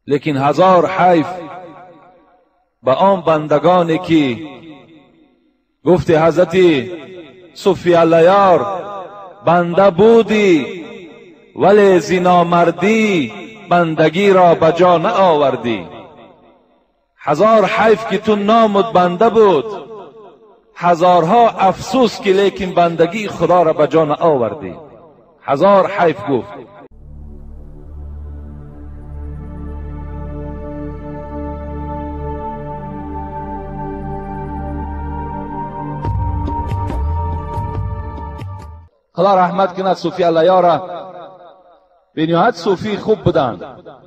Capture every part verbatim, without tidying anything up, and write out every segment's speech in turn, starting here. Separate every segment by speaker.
Speaker 1: لیکن هزار حیف به آن بندگانی که گفت حضرت صوفی علیار بنده بودی ولی زنا مردی بندگی را بجا نه آوردی. هزار حیف که تو نامت بنده بود، هزارها افسوس که لیکن بندگی خدا را بجا نه آوردی. هزار حیف گفت. خدا رحمت کند صوفی علیار را. به نهایت صوفی خوب بودند،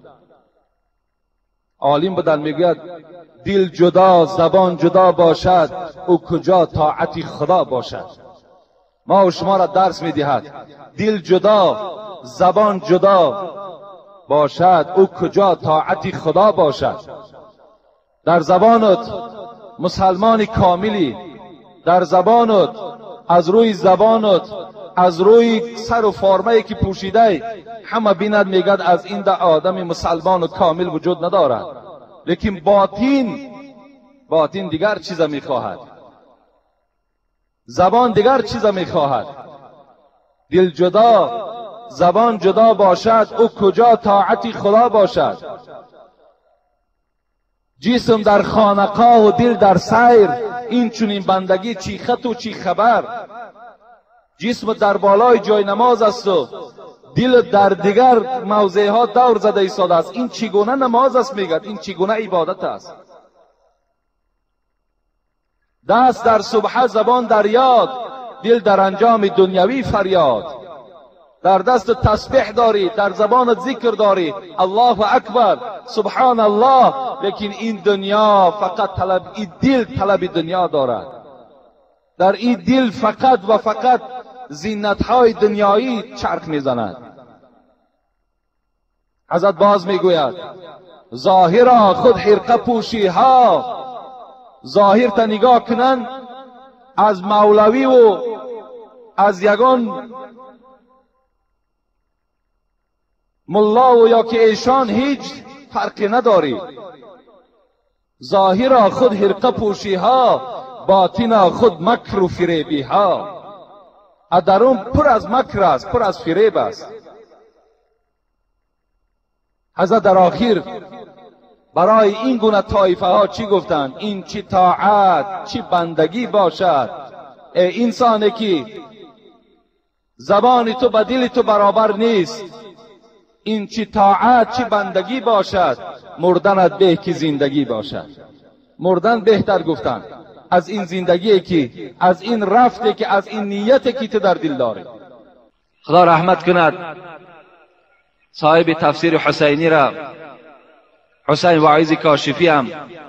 Speaker 1: عالم بودند. میگوید دل جدا زبان جدا باشد او کجا طاعت خدا باشد. ما و شما را درس میدهد دل جدا زبان جدا باشد او کجا طاعت خدا باشد. در زبانت مسلمان کاملی، در زبانت از روی زبانت از روی سر و فرمه که پوشیده همه بیند میگد از این ده آدم مسلمان و کامل وجود ندارد. لیکن باطن باطن دیگر چیز میخواهد، زبان دیگر چیز میخواهد. دل جدا زبان جدا باشد او کجا طاعت خدا باشد. جسم در خانقاه و دل در سیر، این چنین بندگی چی خط و چی خبر. جسم در بالای جای نماز است و دل در دیگر موضع ها دور زده ایستاده است. این چگونه نماز است میگد، این چگونه عبادت است. دست در سبحه زبان در یاد، دل در انجام دنیوی فریاد. در دست تسبیح داری، در زبانت ذکر داری، الله اکبر سبحان الله، لیکن این دنیا فقط طلب، این دل طلب دنیا دارد. در این دل فقط و فقط زینت‌های دنیایی چرخ میزند. حضرت باز میگوید ظاهرا خود حرقه پوشی ها، ظاهر تا نگاه کنن از مولوی و از یگان ملا و یا که ایشان هیچ فرقی نداری. ظاهرا خود حرقه پوشی ها، باطنا خود مکر و فریبی ها. درون پر از مکر است، پر از فریب است. حضرت در آخر برای این گونه طایفه ها چی گفتند؟ این چی طاعت چی بندگی باشد ای انسانی که زبان تو با دل تو برابر نیست. این چی طاعت چی بندگی باشد، مردنت به که زندگی باشد. مردن بهتر گفتند از این زندگی که، از این رفته که، از این نیت که تو در دل داری. خدا رحمت کند صاحب تفسیر حسینی را، حسین واعظ کاشفی هم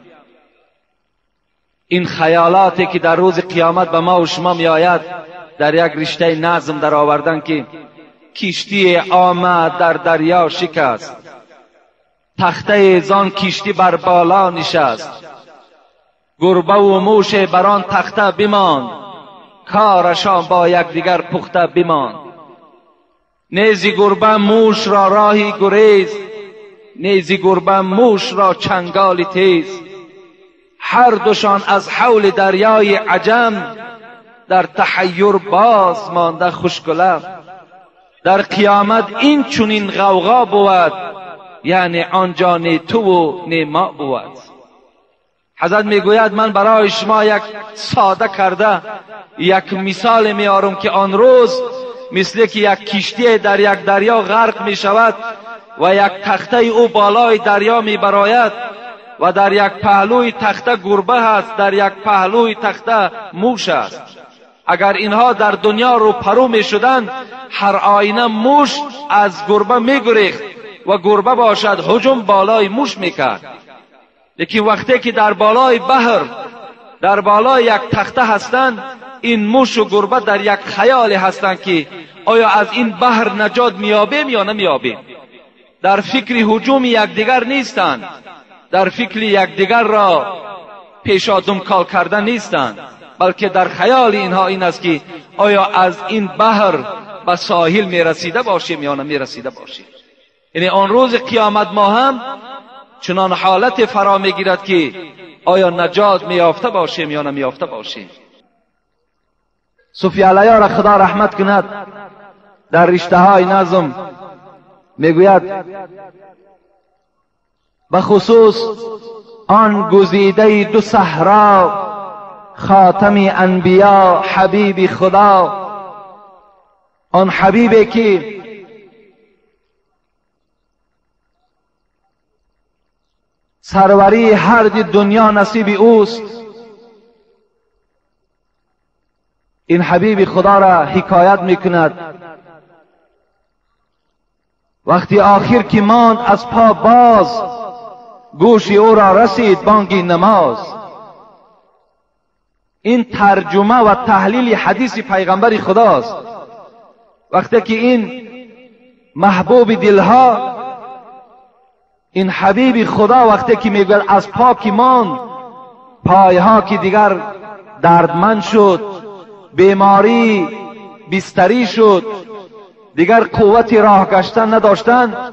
Speaker 1: این خیالاتی که در روز قیامت به ما و شما می آید در یک رشته نظم در آوردن که کشتی آمد در دریا شکست، تخته زان کشتی بر بالا نشست، گربه و موش بران تخته بماند، کارشان با یکدیگر پخته بماند. نیزی گربه موش را راهی گریز، نیزی گربه موش را چنگالی تیز. هر دوشان از حول دریای عجم، در تحیر باز مانده خوشگلم. در قیامت این چنین غوغا بود، یعنی آنجا نه تو و نه ما بود. حضرت میگوید من برای شما یک ساده کرده یک مثال میارم که آن روز مثل که یک کشتی در یک دریا غرق می شود و یک تخته او بالای دریا می براید و در یک پهلوی تخته گربه هست، در یک پهلوی تخته موش است. اگر اینها در دنیا رو پرو می شدند، هر آینه موش از گربه می گریخت و گربه باشد هجوم بالای موش می کرد. لیکن وقتی که در بالای بحر، در بالای یک تخته هستند، این موش و گربه در یک خیال هستند که آیا از این بحر نجات میابیم یا نمیابیم. در فکر هجوم یکدیگر نیستند، در فکر یکدیگر را پیشادم کال کردن نیستند، بلکه در خیال اینها این است که آیا از این بحر به ساحل میرسیده باشیم یا نمیرسیده باشیم. یعنی آن روز قیامت ما هم چنان حالت فرا میگیرد که آیا نجات میافته باشیم یا نمیافته باشیم. صوفی علیه را خدا رحمت کند در رشته های نظم میگوید به خصوص آن گزیده دو صحرا خاتم انبیا حبیب خدا، آن حبیبی که سروری هر دنیا نصیب اوست، این حبیب خدا را حکایت میکند وقتی آخر که ماند از پا باز، گوش او را رسید بانگ نماز. این ترجمه و تحلیل حدیث پیغمبر خداست. وقتی که این محبوب دلها، این حبیب خدا وقتی که میگوید از پا که ماند، پایها که دیگر دردمند شد، بیماری بستری شد، دیگر قوت راه گشتن نداشتند،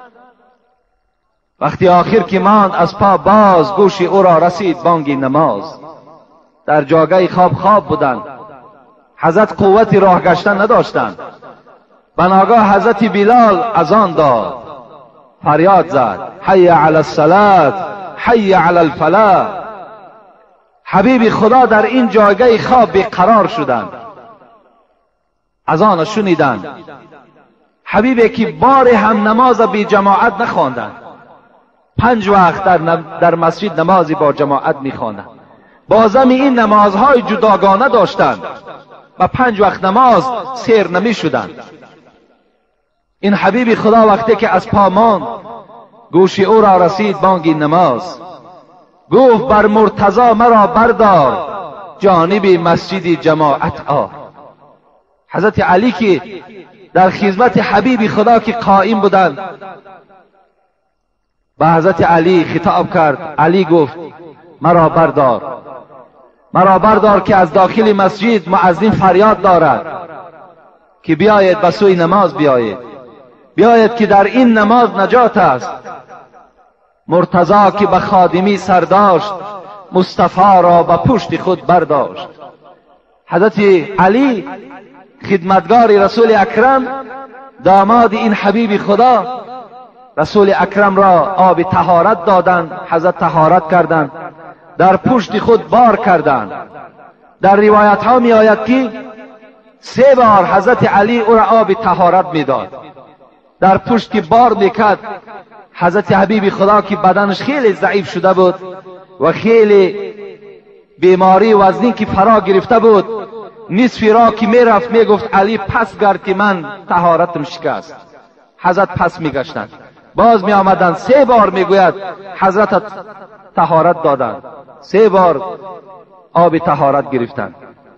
Speaker 1: وقتی آخر که ماند از پا باز، گوش او را رسید بانگ نماز. در جاگه خواب خواب بودند، حضرت قوت راه گشتن نداشتند. بناگاه حضرت بلال اذان داد، فریاد زد حی علی الصلاة حی علی الفلاح. حبیب خدا در این جاگه خواب بیقرار شدند، اذان شنیدند. حبیبی که بار هم نماز بی جماعت نخواندند، پنج وقت در, در مسجد نمازی با جماعت میخواندند. بازم این نمازهای جداگانه داشتند و پنج وقت نماز سیر نمی شدند. این حبیب خدا وقتی که از پا ماند، گوش او را رسید بانگ نماز. گفت بر مرتضی مرا بردار، جانب مسجد جماعت آ. حضرت علی که در خدمت حبیب خدا که قائم بودند، به حضرت علی خطاب کرد. علی گفت مرا بردار، مرا بردار که از داخل مسجد مؤذن فریاد دارد که بیاید به سوی نماز بیاید، بیاید که در این نماز نجات است. مرتضی که به خادمی سر داشت، مصطفی را به پشت خود برداشت. حضرت علی خدمتگار رسول اکرم، داماد این حبیب خدا، رسول اکرم را آب طهارت دادند. حضرت طهارت کردند، در پشت خود بار کردند. در روایت ها می آید که سه بار حضرت علی او را آب طهارت می داد. در پشت که بار میکرد، حضرت حبیب خدا که بدنش خیلی ضعیف شده بود و خیلی بیماری وزنی که فرا گرفته بود، نصف را که میرفت میگفت علی پس گرد که من طهارتم شکست. حضرت پس میگشتند، باز می آمدند، سه بار میگوید حضرت طهارت دادند، سه بار آب طهارت گرفتند.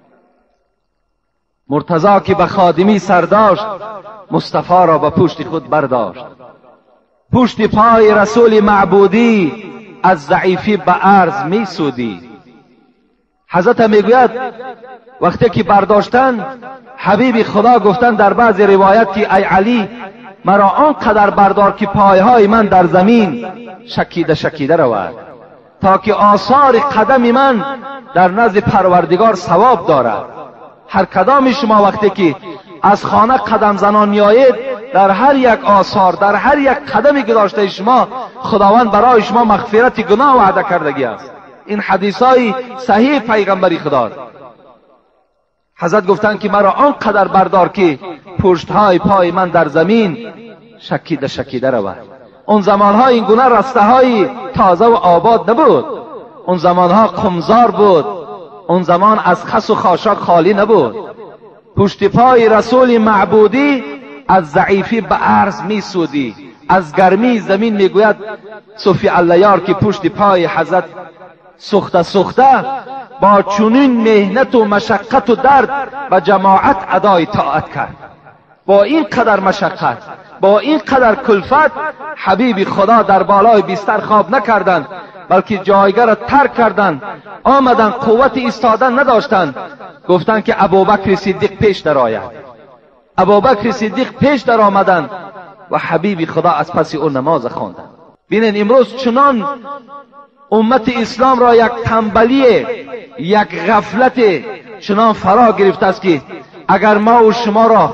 Speaker 1: مرتضی که به خادمی سر داشت، مصطفی را به پشت خود برداشت. پشت پای رسول معبودی، از ضعیفی به عرض می سودی. حضرت میگوید وقتی که برداشتن، حبیب خدا گفتن در بعض روایت که ای علی، مرا آنقدر بردار که پایهای من در زمین شکیده شکیده رود، تا که آثار قدم من در نزد پروردگار ثواب دارد. هر کدام شما وقتی که از خانه قدم زنان میآیید، در هر یک آثار، در هر یک قدمی که داشته شما، خداوند برای شما مغفرت گناه وعده کردگی است. این حدیثای صحیح پیغمبری خدا. حضرت گفتند که مرا آنقدر بردار که پشتهای پای من در زمین شکیده شکیده رود. اون زمانها این گونه رسته های تازه و آباد نبود. اون زمانها قمزار بود. اون زمان از خس و خاشاک خالی نبود. پشت پای رسول معبودی از ضعیفی به عرض می سودی. از گرمی زمین میگوید صوفی علیار که پشت پای حضرت سخته سخته با چنین مهنت و مشقت و درد و جماعت ادای طاعت کرد. با این قدر مشقت، با این قدر کلفت، حبیب خدا در بالای بستر خواب نکردند، بلکه جایگاه را ترک کردند. آمدن، قوت ایستادن نداشتند. گفتند که ابوبکر صدیق پیش در آید. ابوبکر صدیق پیش در آمدند و حبیب خدا از پس او نماز خواندند. ببینید امروز چنان امت اسلام را یک تنبلی، یک غفلت چنان فرا گرفته است که اگر ما و شما را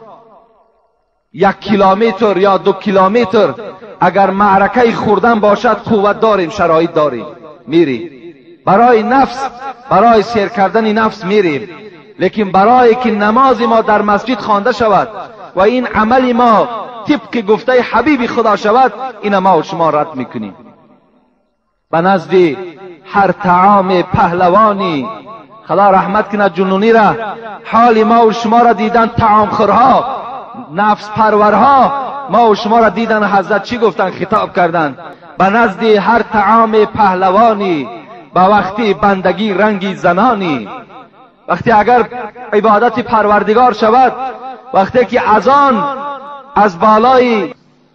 Speaker 1: یک کیلومتر یا دو کیلومتر اگر معرکه خوردن باشد قوت داریم، شرایط داریم، میریم برای نفس، برای سیر کردن نفس میریم. لیکن برای که نماز ما در مسجد خوانده شود و این عمل ما طبق گفته حبیب خدا شود، این ما و شما رد میکنیم. به نزد هر طعام پهلوانی، خدا رحمت کنه جنونی را، حال ما و شما را دیدن طعام خورها، نفس پرورها، ما و شما را دیدن حضرت چی گفتن، خطاب کردن به نزد هر طعام پهلوانی، به وقتی بندگی رنگی زنانی. وقتی اگر عبادت پروردگار شود، وقتی که اذان از بالای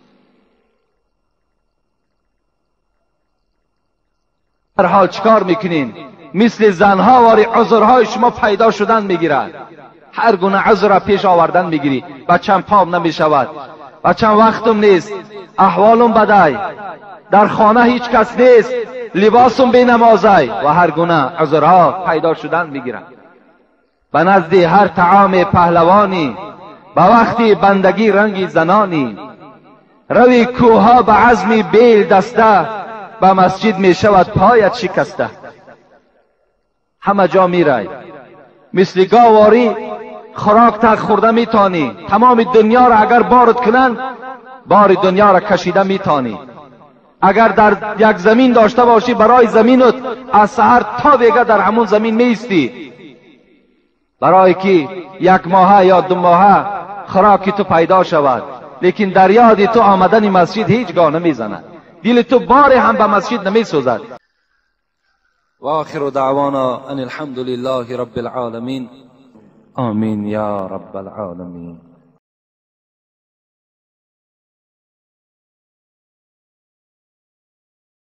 Speaker 1: هر حال چکار میکنین؟ مثل زنها واری عذرهای شما پیدا شدن میگیرد، هر گونه عذر را پیش آوردن میگیری. بچم پام نمیشود، بچم وقتم نیست، احوالم بدای، در خانه هیچ کس نیست، لباسم بی نمازای و هر گونه عذرها پیدا شدن میگیرد. به نزد هر طعام پهلوانی، به وقتی بندگی رنگی زنانی. روی کوها به عزم بیل دسته، به مسجد می شود پایت شکسته. همه جا می رای مثل گاواری خوراک تک خورده می تانی. تمام دنیا را اگر بارد کنن، بار دنیا را کشیده می تانی. اگر در یک زمین داشته باشی، برای زمینت از سحر تا دیگه در همون زمین می استی، برای که یک ماه یا دو ماه خوراکی تو پیدا شود. لیکن در یاد تو آمدن مسجد هیچگاه نمی زند، دل تو بار هم به مسجد نمی سوزد. و آخر دعوانا ان الحمد لله رب العالمین. آمین یا رب العالمین.